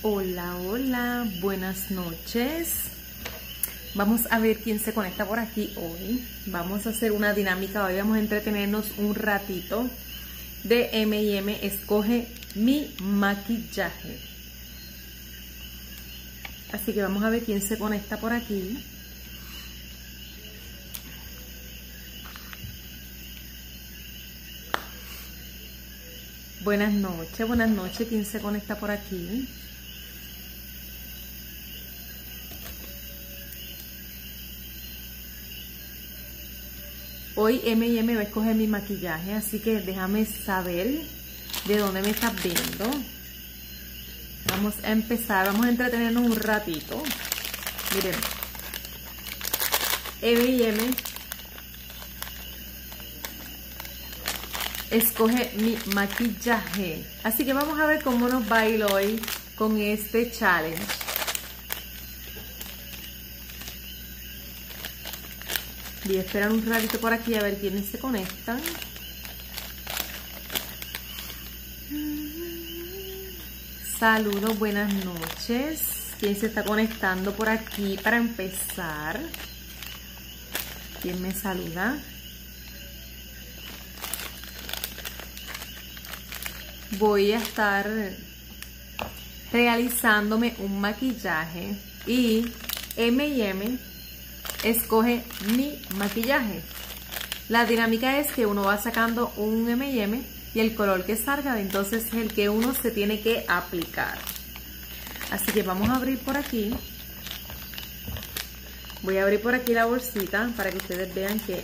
Hola, hola, buenas noches. Vamos a ver quién se conecta por aquí hoy. Vamos a hacer una dinámica. Hoy vamos a entretenernos un ratito de M&M. Escoge mi maquillaje. Así que vamos a ver quién se conecta por aquí. Buenas noches, ¿quién se conecta por aquí? Hoy M&M va a escoger mi maquillaje, así que déjame saber de dónde me estás viendo. Vamos a empezar, vamos a entretenernos un ratito. Miren, M&M escoge mi maquillaje, así que vamos a ver cómo nos va a ir hoy con este challenge. Voy a esperar un ratito por aquí a ver quiénes se conectan. Saludos, buenas noches. ¿Quién se está conectando por aquí para empezar? ¿Quién me saluda? Voy a estar realizándome un maquillaje y M&M escoge mi maquillaje. La dinámica es que uno va sacando un M&M y el color que salga entonces es el que uno se tiene que aplicar. Así que vamos a abrir por aquí. Voy a abrir por aquí la bolsita para que ustedes vean que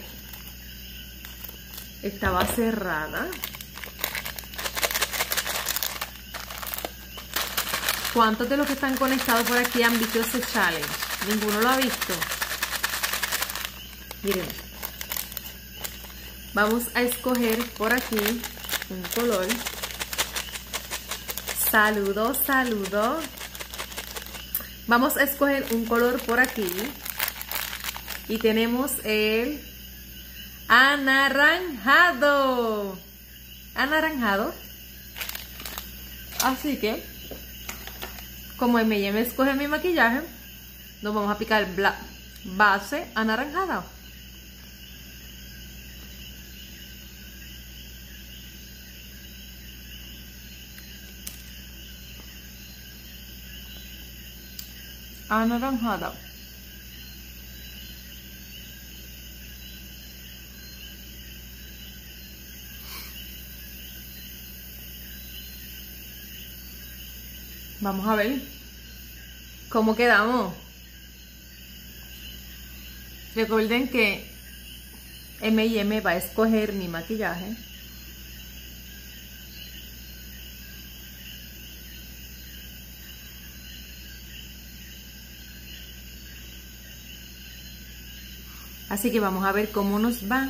estaba cerrada. ¿Cuántos de los que están conectados por aquí han visto ese challenge? ¿Ninguno lo ha visto? Miren, vamos a escoger por aquí un color. Saludos, saludos. Vamos a escoger un color por aquí. Y tenemos el anaranjado. Anaranjado. Así que, como M&M escoge mi maquillaje, nos vamos a aplicar base anaranjada. Anaranjada. Vamos a ver cómo quedamos. Recuerden que M&M va a escoger mi maquillaje. Así que vamos a ver cómo nos va,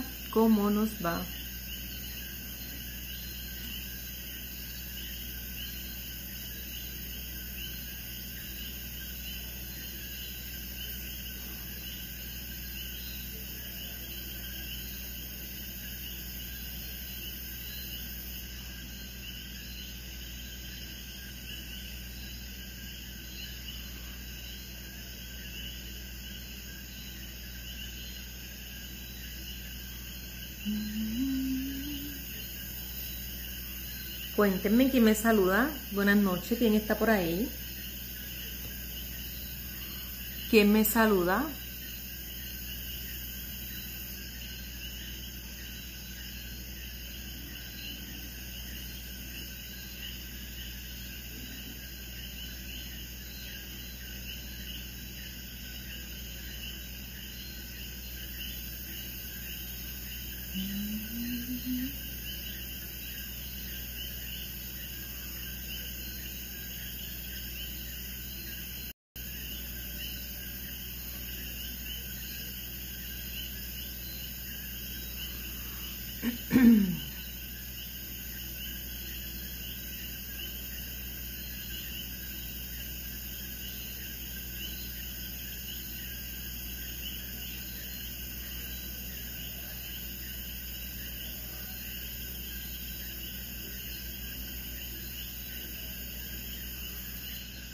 Cuéntenme quién me saluda. Buenas noches, ¿quién está por ahí? ¿Quién me saluda?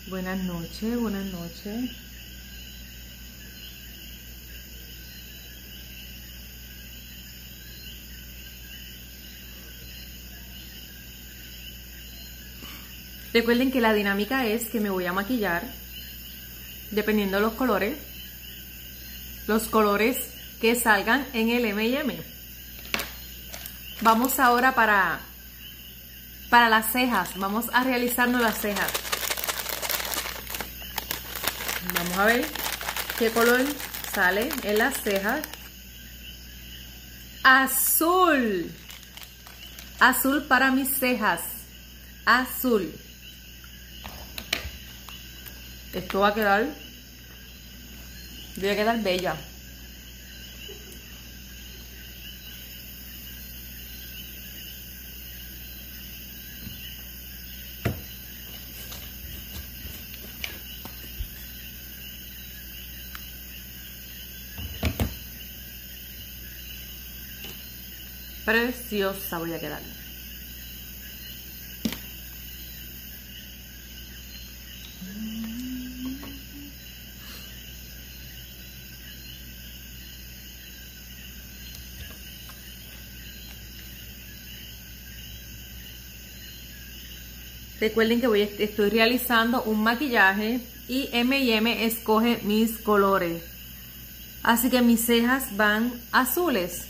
Buenas noches, buenas noches. Recuerden que la dinámica es que me voy a maquillar dependiendo de los colores que salgan en el M&M. Vamos ahora para las cejas. Vamos a realizarnos las cejas. Vamos a ver qué color sale en las cejas. Azul. Azul para mis cejas. Azul. Esto va a quedar, voy a quedar bella. Preciosa voy a quedar. Recuerden que estoy realizando un maquillaje y M&M escoge mis colores. Así que mis cejas van azules.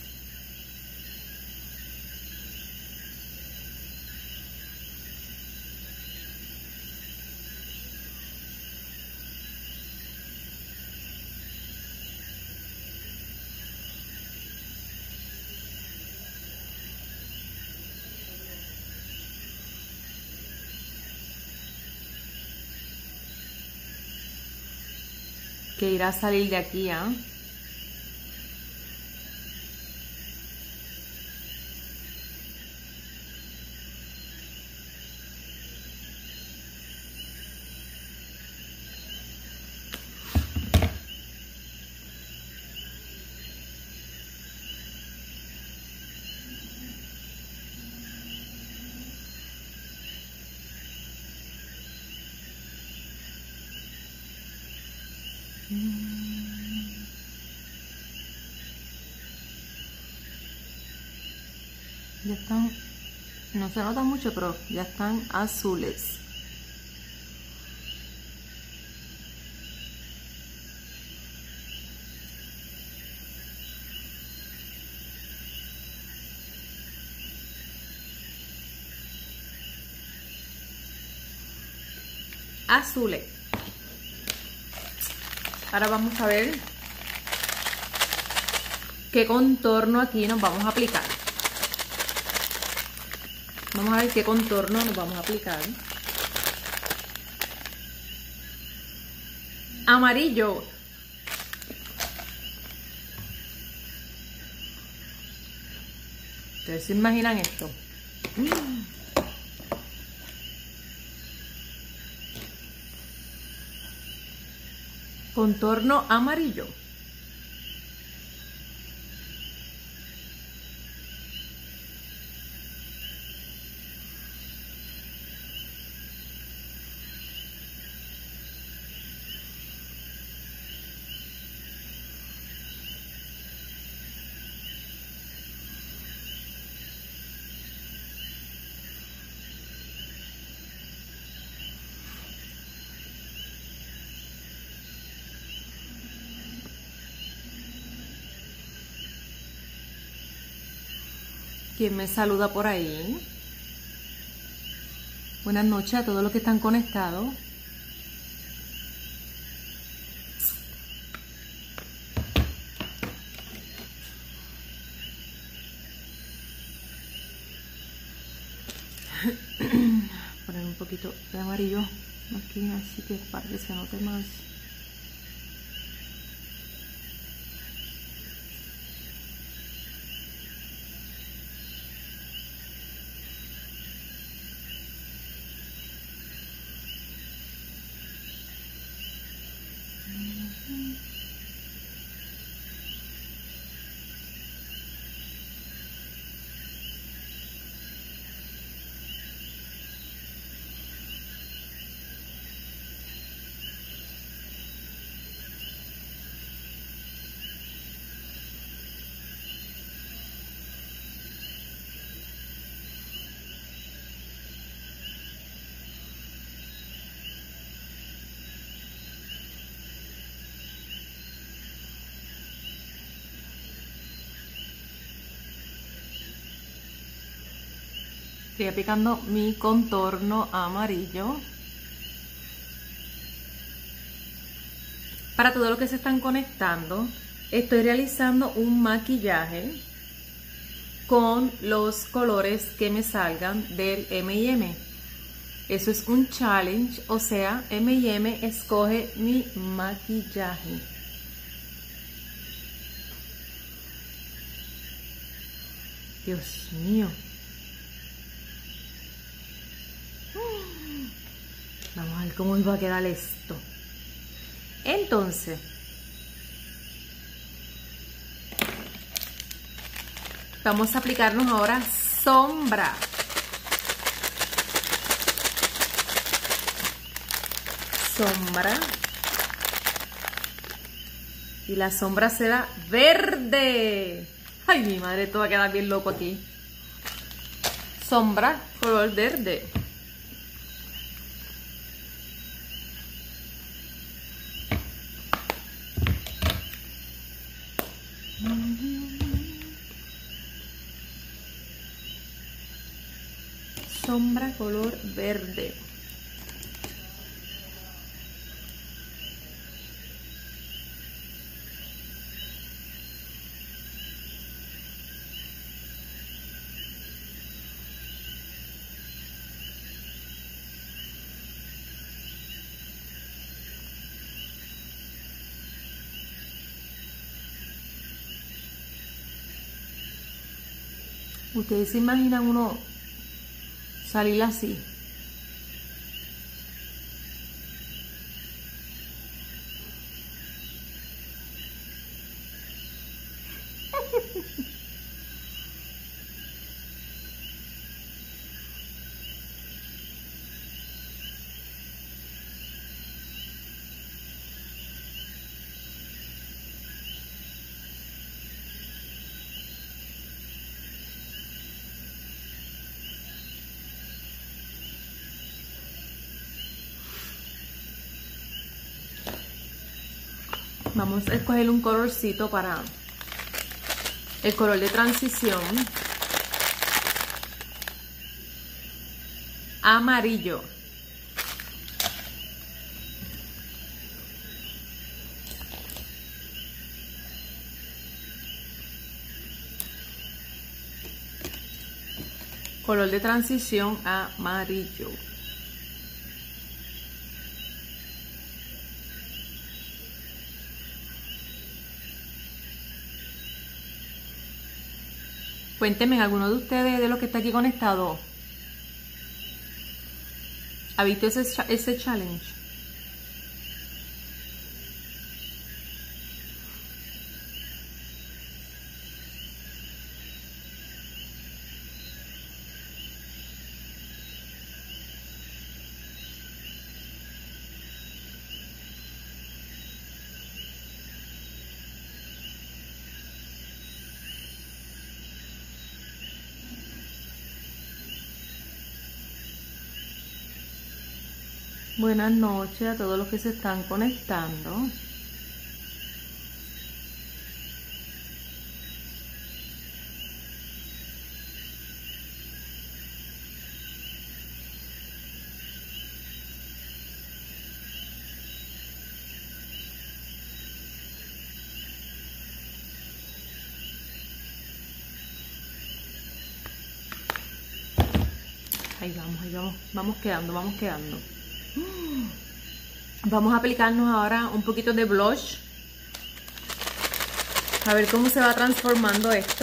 Que irá a salir de aquí, ¿ah? Ya están, no se nota mucho, pero ya están azules. Azules. Ahora vamos a ver qué contorno aquí nos vamos a aplicar. Vamos a ver qué contorno nos vamos a aplicar. Amarillo. ¿Ustedes se imaginan esto? Contorno amarillo. ¿Quién me saluda por ahí? Buenas noches a todos los que están conectados. Poner un poquito de amarillo aquí, así que para que se note más. Estoy aplicando mi contorno amarillo. Para todos los que se están conectando, estoy realizando un maquillaje con los colores que me salgan del M&M. Eso es un challenge, o sea, M&M escoge mi maquillaje. Dios mío. Vamos a ver cómo iba a quedar esto. Entonces, vamos a aplicarnos ahora sombra. Sombra. Y la sombra será verde. Ay, mi madre, esto va a quedar bien loco aquí. Sombra, color verde. Sombra color verde. Ustedes se imaginan uno salir así. Vamos a escoger un colorcito para el color de transición. Amarillo. Color de transición amarillo. Cuéntenme, ¿alguno de ustedes de los que está aquí conectado ha visto ese challenge? Buenas noches a todos los que se están conectando. Ahí vamos, vamos quedando. Vamos a aplicarnos ahora un poquito de blush. A ver cómo se va transformando esto.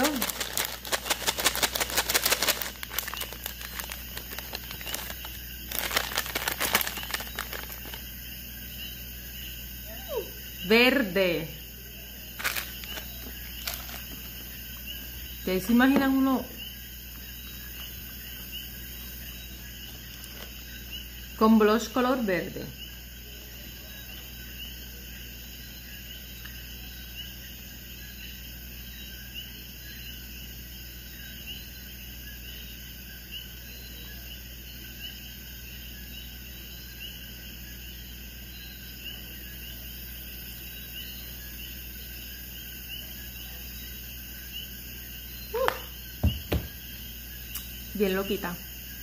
Verde. ¿Ustedes se imaginan uno con blush color verde? Bien loquita.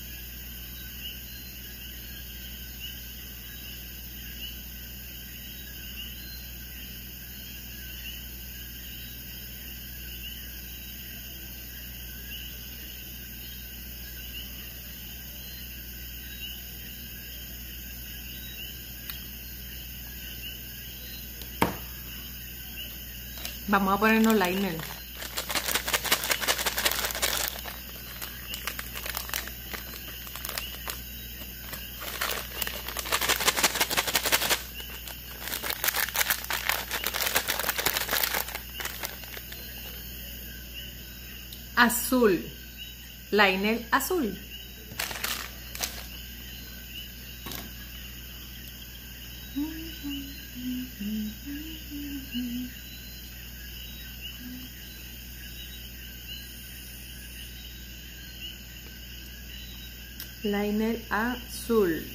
Vamos a ponernos liner. Azul, liner azul. Liner azul.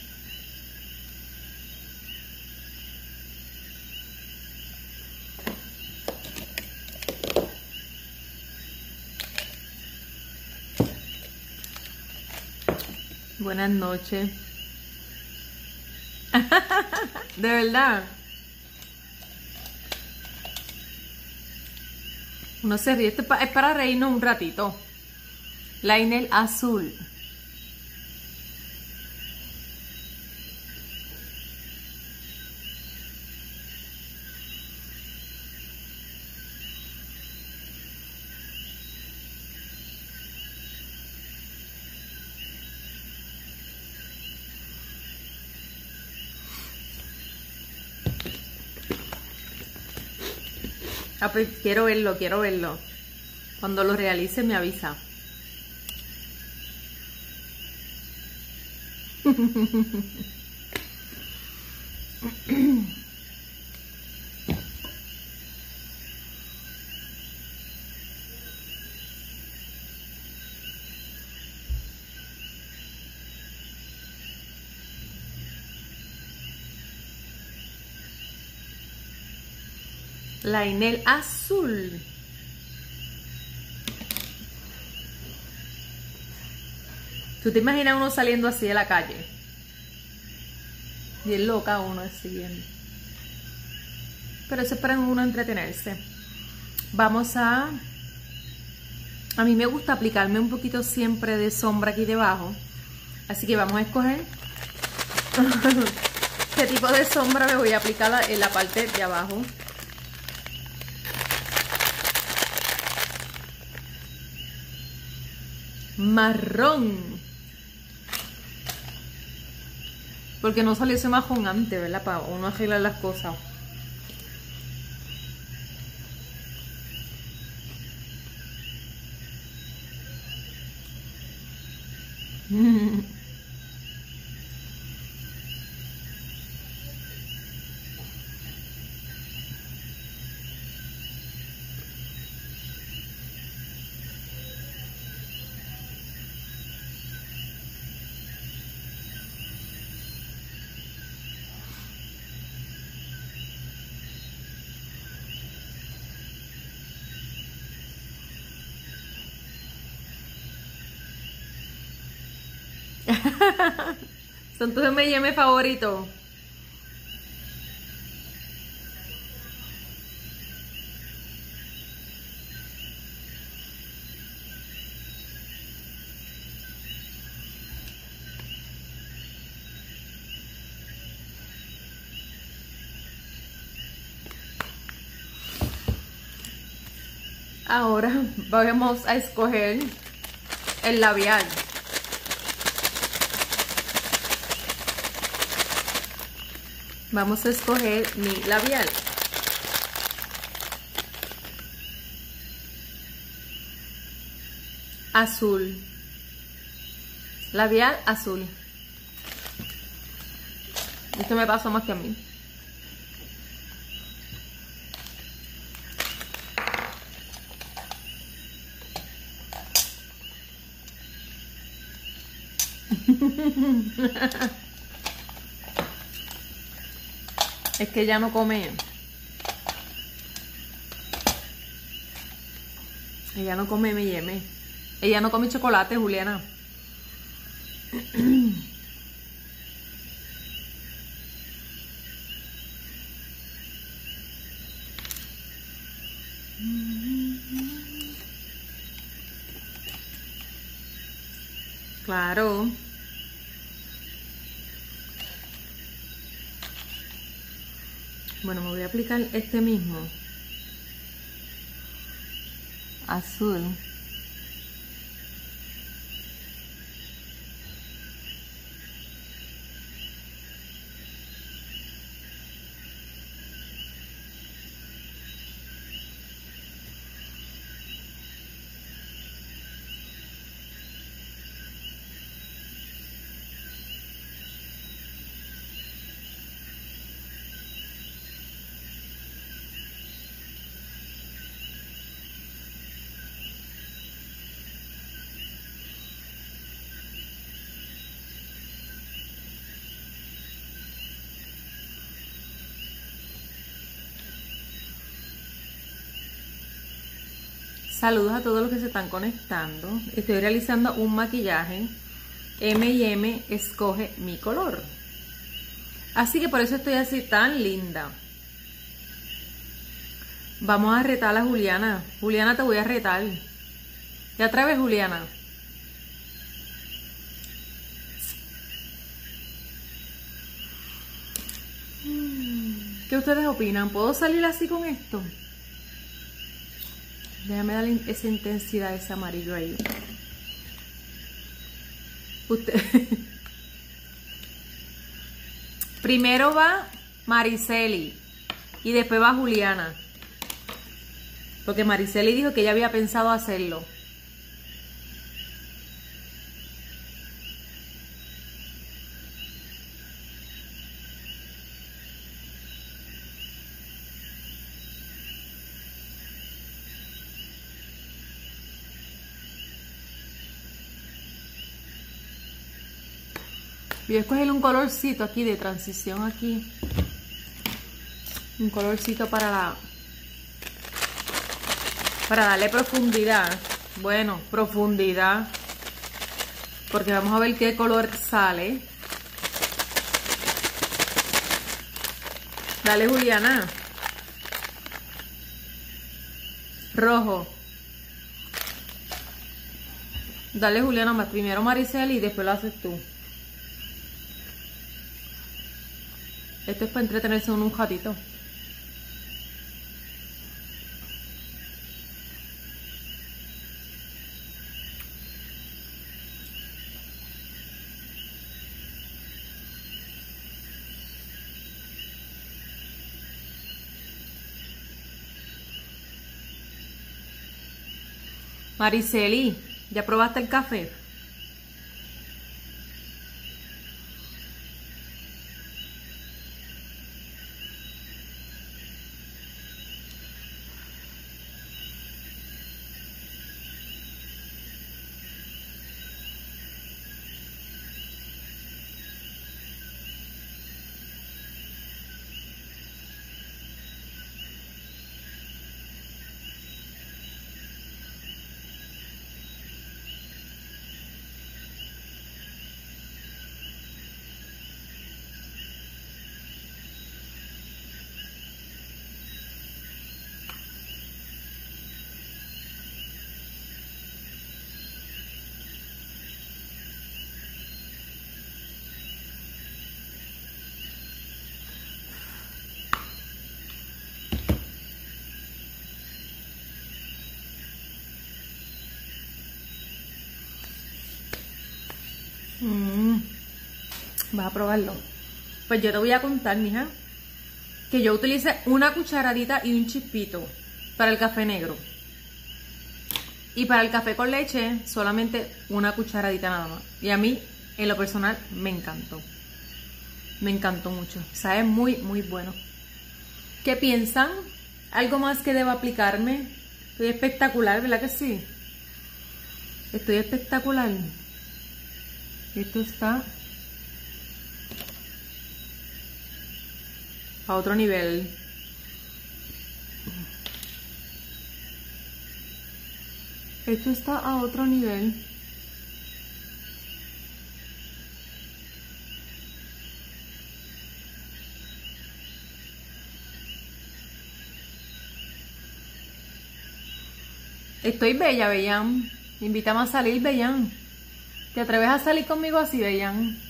Buenas noches. De verdad. Uno se ríe. Esto es para reírnos un ratito. Liner azul. Ah, pues quiero verlo, quiero verlo. Cuando lo realice me avisa. Liner azul. ¿Tú te imaginas uno saliendo así de la calle? Bien loca uno así bien. Pero eso es para uno entretenerse. Vamos a... A mí me gusta aplicarme un poquito siempre de sombra aquí debajo. Así que vamos a escoger qué tipo de sombra me voy a aplicar en la parte de abajo. Marrón. Porque no salió ese majón antes, ¿verdad? Para uno arreglar las cosas. Son tus M&M favoritos. Ahora vamos a escoger el labial. Vamos a escoger mi labial. Azul. Labial azul. Esto me pasó más que a mí. Es que ella no come. Ella no come M&M. Ella no come chocolate, Juliana. Claro. Bueno, me voy a aplicar este mismo. azul. Saludos a todos los que se están conectando. Estoy realizando un maquillaje M&M Escoge Mi Color. Así que por eso estoy así tan linda. Vamos a retar a Juliana. Juliana, te voy a retar. ¿Te atreves, Juliana? ¿Qué ustedes opinan? ¿Puedo salir así con esto? Déjame darle esa intensidad, ese amarillo ahí. Usted. Primero va Mariceli y después va Juliana. Porque Mariceli dijo que ella había pensado hacerlo. Voy a escoger un colorcito aquí de transición aquí. Un colorcito para darle profundidad. Bueno, profundidad. Porque vamos a ver qué color sale. Dale, Juliana. Rojo. Dale, Juliana, primero Maricel y después lo haces tú. Esto es para entretenerse en un ratito. Mariceli, ¿ya probaste el café? Vas a probarlo. Pues yo te voy a contar, mija, que yo utilicé una cucharadita y un chispito para el café negro. Y para el café con leche, solamente una cucharadita nada más. Y a mí, en lo personal, me encantó. Me encantó mucho. Sabe muy, muy bueno. ¿Qué piensan? ¿Algo más que debo aplicarme? Estoy espectacular, ¿verdad que sí? Estoy espectacular. Esto está a otro nivel. Esto está a otro nivel. Estoy bella, Bellán. Invítame a salir, Bellán. ¿Te atreves a salir conmigo así, Bellán?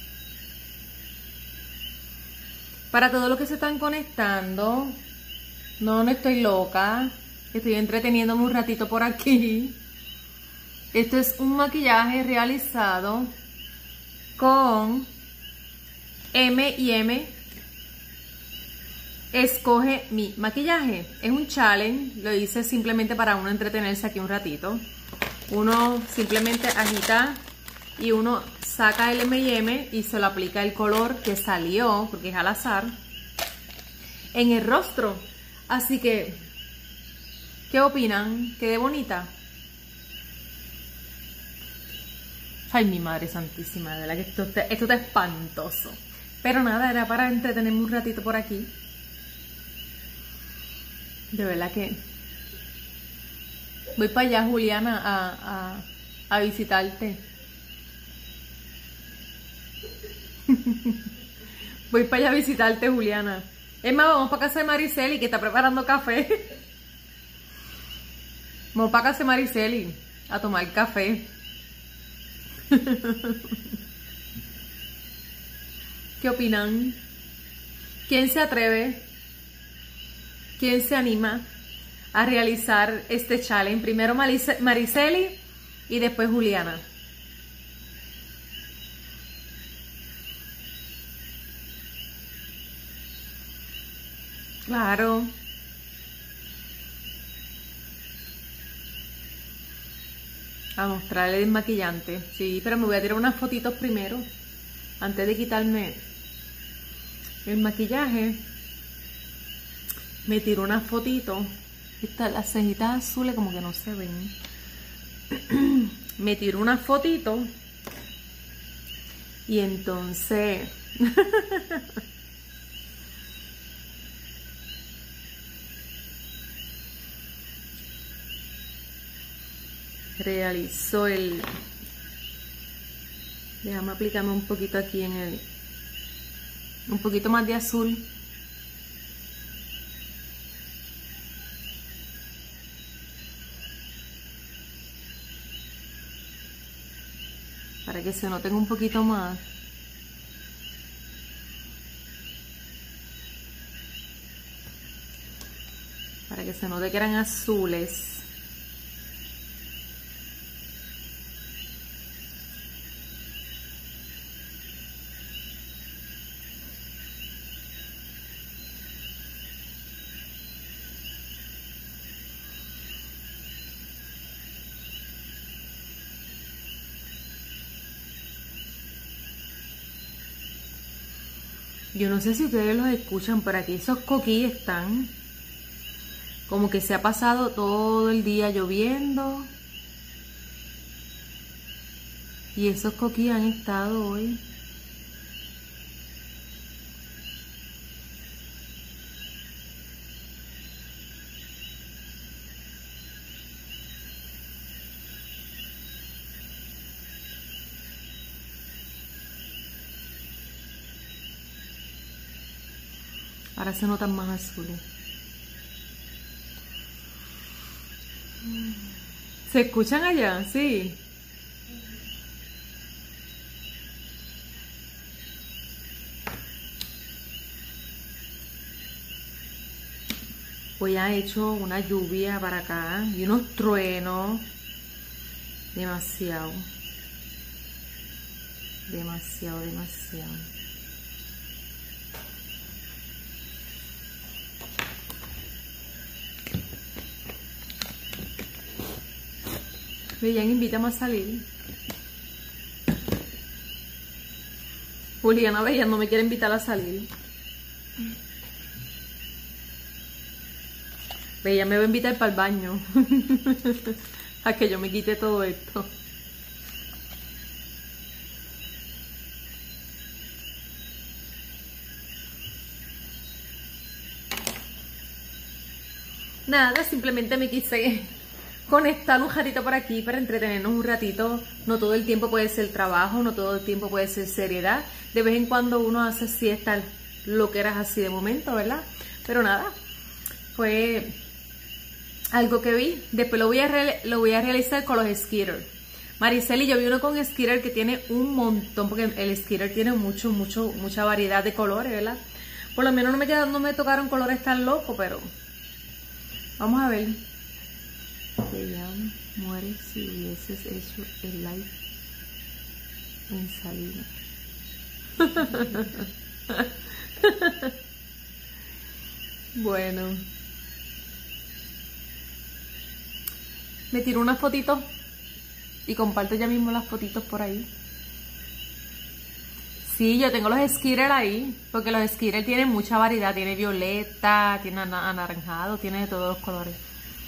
Para todos los que se están conectando, No, no estoy loca. Estoy entreteniéndome un ratito por aquí. Esto es un maquillaje realizado con M&M. Escoge mi maquillaje. Es un challenge. Lo hice simplemente para uno entretenerse aquí un ratito. Uno simplemente agita y uno saca el M&M y se lo aplica el color que salió, porque es al azar, en el rostro. Así que, ¿qué opinan? ¿Quedé bonita? Ay, mi madre santísima, de verdad que esto está espantoso. Pero nada, era para entretenerme un ratito por aquí. De verdad que voy para allá, Juliana, a visitarte. Voy para allá a visitarte, Juliana. Es más, vamos para casa de Mariceli, que está preparando café. Vamos para casa de Mariceli a tomar café. ¿Qué opinan? ¿Quién se atreve? ¿Quién se anima a realizar este challenge? Primero Mariceli y después Juliana. Claro. A mostrarle el desmaquillante. Sí, pero me voy a tirar unas fotitos primero. Antes de quitarme el maquillaje. Me tiro unas fotitos. Las cejitas azules como que no se ven. Me tiro unas fotitos. Y entonces... realizo el... Déjame aplicarme un poquito aquí en el... un poquito más de azul. Para que se noten un poquito más. Para que se note que eran azules. Yo no sé si ustedes los escuchan, pero aquí esos coquillos están como que se ha pasado todo el día lloviendo. Y esos coquillos han estado hoy. Ahora se notan más azules. ¿Se escuchan allá? Sí. Hoy ha hecho una lluvia para acá y unos truenos. Demasiado. Demasiado, demasiado. Vean, invítame a salir. Juliana Bella no me quiere invitar a salir. Bella me va a invitar para el baño. A que yo me quite todo esto. Nada, simplemente me quise conectar un ratito por aquí para entretenernos un ratito. No todo el tiempo puede ser trabajo, no todo el tiempo puede ser seriedad. De vez en cuando uno hace siestas loqueras así de momento, ¿verdad? Pero nada, fue algo que vi. Después lo voy a realizar con los skitters. Mariceli, yo vi uno con skitter que tiene un montón, porque el skitter tiene mucha variedad de colores, ¿verdad? Por lo menos no me tocaron colores tan locos, pero Vamos a ver. Te llamo, mueres si hubieses hecho el live en Salinas. Bueno, me tiro unas fotitos y comparto ya mismo las fotitos por ahí. Sí, yo tengo los Skittles ahí, porque los Skittles tienen mucha variedad, tiene violeta, tiene anaranjado, tiene de todos los colores.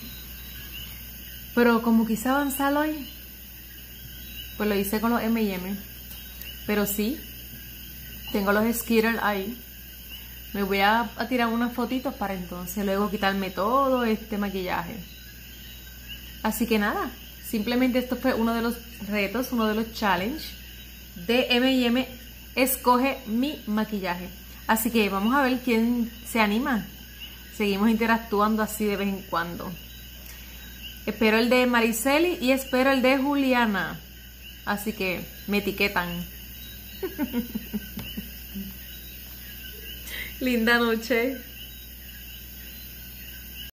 Pero como quise avanzar hoy, pues lo hice con los M&M. Pero sí, tengo los Skittles ahí. Me voy a tirar unas fotitos para entonces luego quitarme todo este maquillaje. Así que nada, simplemente esto fue uno de los retos, uno de los challenges de M&M. Escoge mi maquillaje. Así que vamos a ver quién se anima. Seguimos interactuando así de vez en cuando. Espero el de Mariceli y espero el de Juliana. Así que me etiquetan. Linda noche.